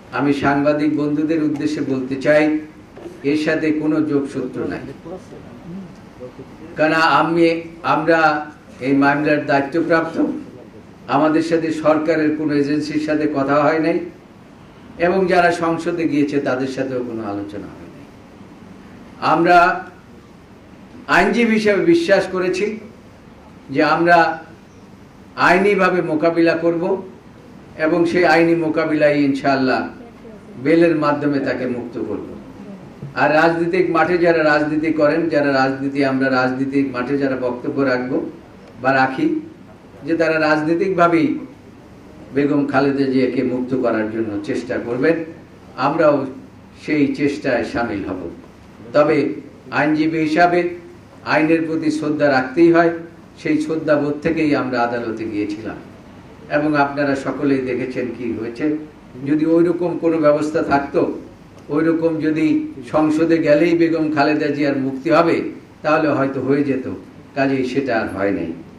আমি সাংবাদিক বন্ধুদের উদ্দেশ্যে বলতে চাই, এর সাথে কোনো যোগসূত্র নাই। কারণ আমরা এই মামলার দায়িত্বপ্রাপ্ত, আমাদের সাথে সরকারের কোনো এজেন্সির সাথে কথা হয় নাই, এবং যারা সংসদে গিয়েছে তাদের সাথেও কোনো আলোচনা হয় নাই। আমরা আইনজীবী হিসেবে বিশ্বাস করেছি যে আমরা আইনিভাবে মোকাবিলা করব, এবং সেই আইনি মোকাবিলায় ইনশাআল্লাহ বেলের মাধ্যমে তাকে মুক্ত করব। আর রাজনৈতিক মাঠে যারা রাজনীতি করেন, আমরা রাজনৈতিক মাঠে যারা বক্তব্য রাখবো বা রাখি, যে তারা রাজনৈতিকভাবেই বেগম খালেদা জিয়াকে মুক্ত করার জন্য চেষ্টা করবেন, আমরাও সেই চেষ্টায় সামিল হব। তবে আইনজীবী হিসাবে আইনের প্রতি শ্রদ্ধা রাখতেই হয়, সেই শ্রদ্ধাবোধ থেকেই আমরা আদালতে গিয়েছিলাম, এবং আপনারা সকলেই দেখেছেন কি হয়েছে। যদি ওইরকম কোনো ব্যবস্থা থাকতো, ওইরকম যদি সংসদে গেলেই বেগম খালেদা জিয়ার মুক্তি হবে, তাহলে হয়তো হয়ে যেত, কাজেই সেটা আর হয় নাই।